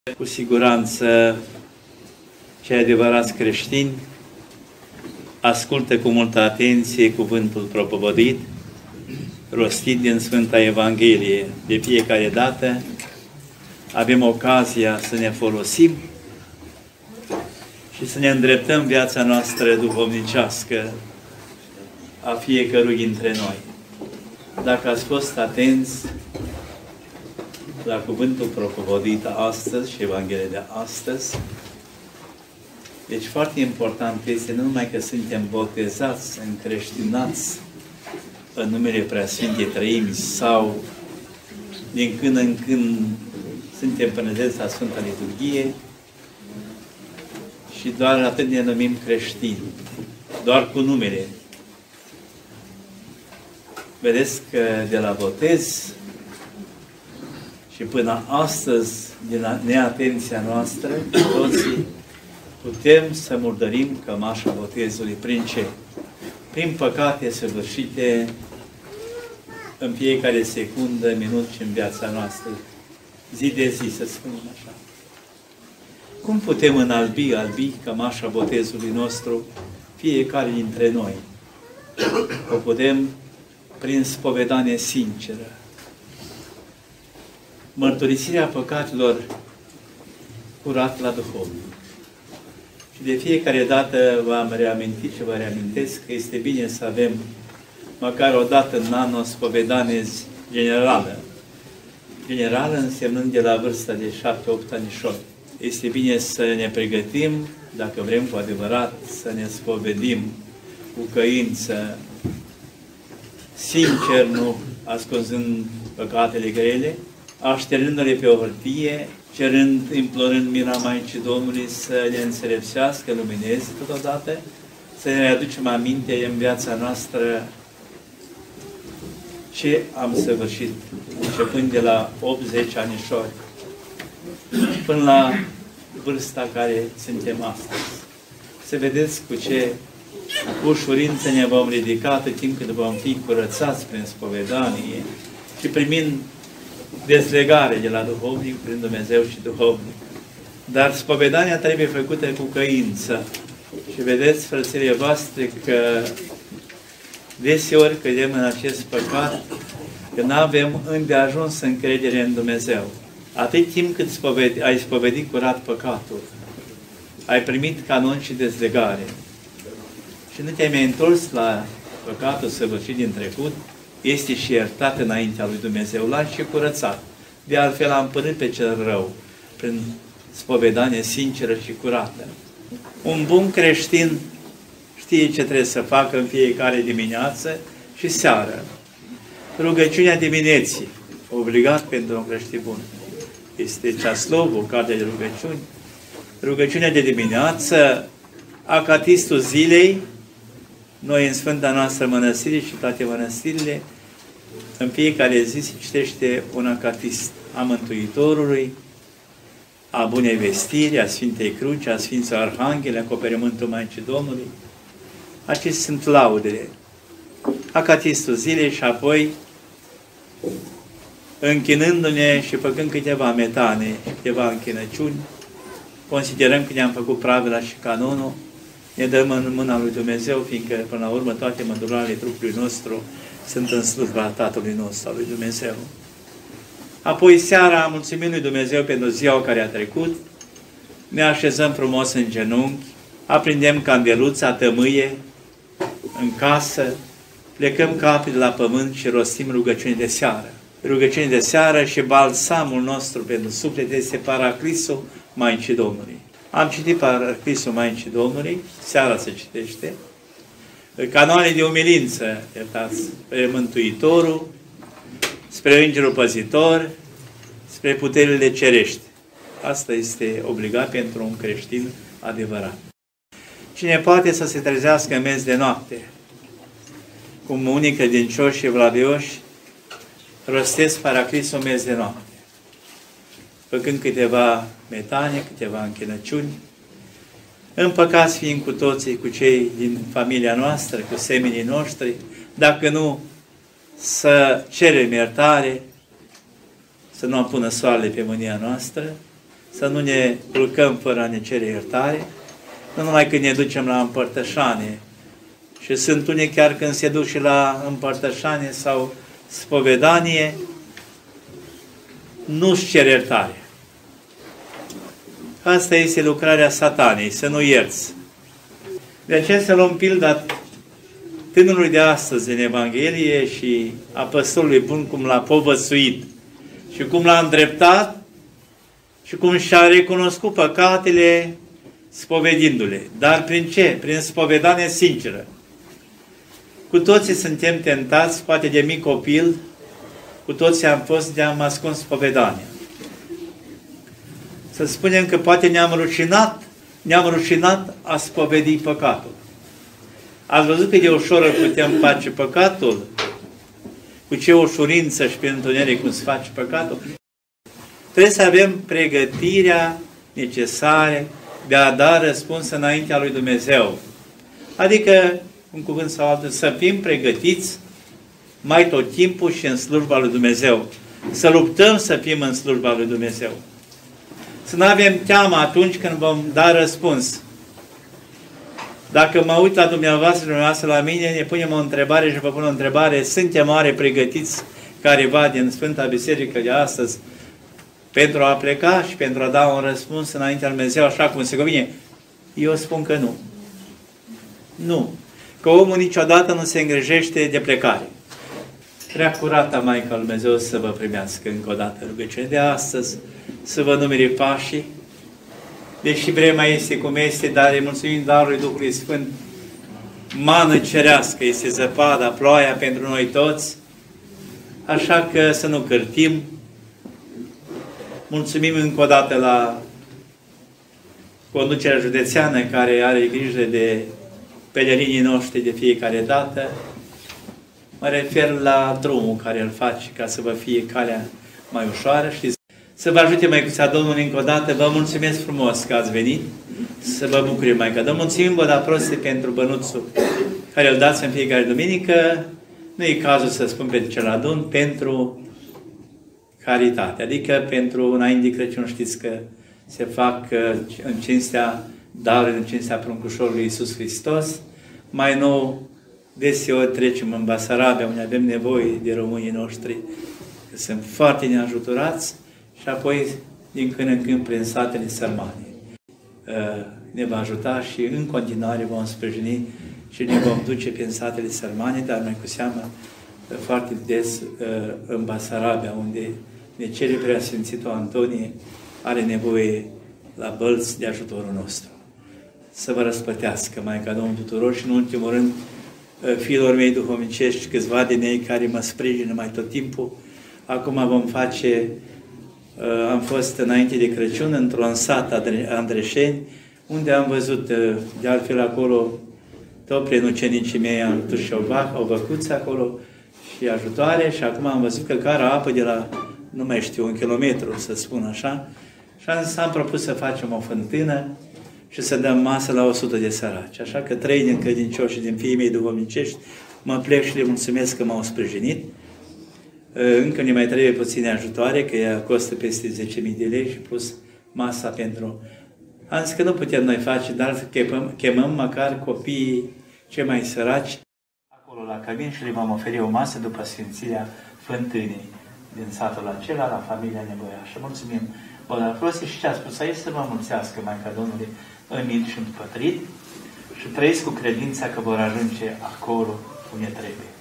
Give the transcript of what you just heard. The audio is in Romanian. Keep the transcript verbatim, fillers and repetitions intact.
Cu siguranță, cei adevărați creștini ascultă cu multă atenție cuvântul propovăduit, rostit din Sfânta Evanghelie. De fiecare dată avem ocazia să ne folosim și să ne îndreptăm viața noastră duhovnicească a fiecărui dintre noi. Dacă ați fost atenți la cuvântul propovăduit astăzi și Evanghelia de astăzi, deci foarte important este nu numai că suntem botezați, încreștinați în numele Preasfintei Trăimii sau din când în când suntem prezenți la Sfânta Liturghie și doar atât ne numim creștini, doar cu numele. Vedeți că de la botez și până astăzi, din neatenția noastră, toții putem să murdărim cămașa botezului. Prin ce? Prin păcate săvârșite în fiecare secundă, minut și în viața noastră. Zi de zi, să spunem așa. Cum putem înalbi, albi cămașa botezului nostru fiecare dintre noi? O putem prin spovedanie sinceră. Mărturisirea păcatelor curat la duhovnic. Și de fiecare dată v-am reamintit și vă reamintesc că este bine să avem măcar o dată în an o spovedanie generală. Generală însemnând de la vârsta de șapte-opt anișori. Este bine să ne pregătim, dacă vrem cu adevărat, să ne spovedim cu căință, sincer, nu ascunzând păcatele grele, așternându-le pe o hârtie, cerând, implorând mila Maicii Domnului să le înțelepțească, lumineze totodată, să ne aducem aminte în viața noastră ce am săvârșit, începând de la opt-zece anișori, până la vârsta care suntem astăzi. Să vedeți cu ce ușurință ne vom ridica atât timp cât vom fi curățați prin spovedanie și primind dezlegare de la duhovnic prin Dumnezeu și duhovnic. Dar spovedania trebuie făcută cu căință. Și vedeți, frățile voastre, că deseori cădem în acest păcat, că nu avem îndeajuns încredere în Dumnezeu. Atât timp cât spovedi, ai spovedit curat păcatul, ai primit canon și dezlegare și nu te-ai mai întors la păcatul săvârșit din trecut, este și iertat înaintea lui Dumnezeu, l-a și curățat. De altfel a împărât pe cel rău prin spovedanie sinceră și curată. Un bun creștin știe ce trebuie să facă în fiecare dimineață și seară. Rugăciunea dimineții, obligat pentru un creștin bun, este ceaslovul, cartea de rugăciuni. Rugăciunea de dimineață, acatistul zilei, noi în Sfânta noastră mănăstire și toate mănăstirile, în fiecare zi se citește un acatist a Mântuitorului, a Bunei Vestiri, a Sfintei Cruci, a Sfinților Arhangheli, acoperământul Maicii Domnului. Acestea sunt laudele. Acatistul zilei și apoi, închinându-ne și făcând câteva metane și câteva închinăciuni, considerăm că ne-am făcut pravila și canonul, ne dăm în mâna lui Dumnezeu, fiindcă, până la urmă, toate mădurarele trupului nostru sunt în slujba Tatălui nostru, al lui Dumnezeu. Apoi, seara, mulțumim lui Dumnezeu pentru ziua care a trecut, ne așezăm frumos în genunchi, aprindem candeluța, tămâie, în casă, plecăm capii de la pământ și rostim rugăciuni de seară. Rugăciuni de seară și balsamul nostru pentru suflet este Paraclisul Maicii Domnului. Am citit Paraclisul Maicii Domnului, seara se citește, canoane de umilință, iertați, spre Mântuitorul, spre Îngerul Păzitor, spre puterile cerești. Asta este obligat pentru un creștin adevărat. Cine poate să se trezească în mers de noapte, cum unii credincioși și vlavioși rostesc Paraclisul în mers de noapte, făcând câteva metane, câteva închinăciuni, împăcați fiind cu toții, cu cei din familia noastră, cu semenii noștri, dacă nu, să cerem iertare, să nu apună soarele pe mânia noastră să nu ne culcăm fără a ne cere iertare, nu numai când ne ducem la împărtășanie, și sunt unii chiar când se duc și la împărtășanie sau spovedanie, nu-și cer iertare. Asta este lucrarea Satanei, să nu ierți. De aceea să luăm pilda tânărului de astăzi în Evanghelie și a păstorului bun, cum l-a povățuit și cum l-a îndreptat și cum și-a recunoscut păcatele spovedindu-le. Dar prin ce? Prin spovedanie sinceră. Cu toții suntem tentați, poate de mic copil, cu toții am fost de am ascuns spovedania. Să spunem că poate ne-am rușinat, ne-am rușinat a spovedi păcatul. Ați văzut cât de ușor putem face păcatul? Cu ce ușurință și prin întuneric cum se face păcatul? Trebuie să avem pregătirea necesară de a da răspuns înaintea lui Dumnezeu. Adică, un cuvânt sau altul, să fim pregătiți mai tot timpul și în slujba lui Dumnezeu. Să luptăm să fim în slujba lui Dumnezeu. Să nu avem teamă atunci când vom da răspuns. Dacă mă uit la dumneavoastră, dumneavoastră la mine, ne punem o întrebare și vă pun o întrebare. Suntem oare pregătiți careva din Sfânta Biserică de astăzi pentru a pleca și pentru a da un răspuns înaintea lui Dumnezeu așa cum se cuvine? Eu spun că nu. Nu. Că omul niciodată nu se îngrijește de plecare. Prea curata Maica lui Dumnezeu să vă primească încă o dată rugăciune de astăzi, să vă numere pașii, deși vremea este cum este, dar îi mulțumim darului Duhului Sfânt, mană cerească, este zăpada, ploaia pentru noi toți, așa că să nu cârtim. Mulțumim încă o dată la conducerea județeană care are grijă de pelerinii noștri de fiecare dată. Mă refer la drumul care îl faci ca să vă fie calea mai ușoară și să vă ajute Măicuța Domnului încă o dată. Vă mulțumesc frumos că ați venit, să vă bucure Maica Domnului. Mulțumim vă da proste pentru bănuțul care îl dați în fiecare duminică. Nu e cazul să spun pe ce adun, pentru caritate. Adică pentru înainte de Crăciun știți că se fac în cinstea darului, în cinstea pruncușorului Iisus Hristos. Mai nou, deseori trecem în Basarabia, unde avem nevoie de românii noștri, că sunt foarte neajuturați, și apoi din când în când prin satele sărmane. Ne va ajuta și în continuare vom sprijini și ne vom duce prin satele sărmane, dar mai cu seamă foarte des în Basarabia, unde ne cere Preasfințitul Antonie, are nevoie la bălți de ajutorul nostru. Să vă răspătească Maica Domnului tuturor și în ultimul rând fiilor mei duhovnicești, câțiva din ei care mă sprijină mai tot timpul. Acum vom face, am fost înainte de Crăciun într-un sat Andreșeni, unde am văzut, de altfel acolo, tot prin ucenicii mei am dus și o vacă, o văcuță acolo și ajutoare, și acum am văzut că cară apă de la, nu mai știu, un kilometru, să spun așa, și am, am propus să facem o fântână și să dăm masă la o sută de săraci. Așa că trei din credincioși și din fiii mei duhovnicești mă plec și le mulțumesc că m-au sprijinit. Încă ne mai trebuie puține ajutoare, că ea costă peste zece mii de lei și plus masa pentru... Am zis că nu putem noi face, dar chemăm, chemăm măcar copiii cei mai săraci acolo la cabin și le vom oferi o masă după sfințirea fântânii din satul acela, la familia nevoiașă. Mulțumim! Vă dar folosi și ce a spus aici, să vă mulțească Maica Domnului în minte și împătrit și trăiți cu credința că vor ajunge acolo unde trebuie.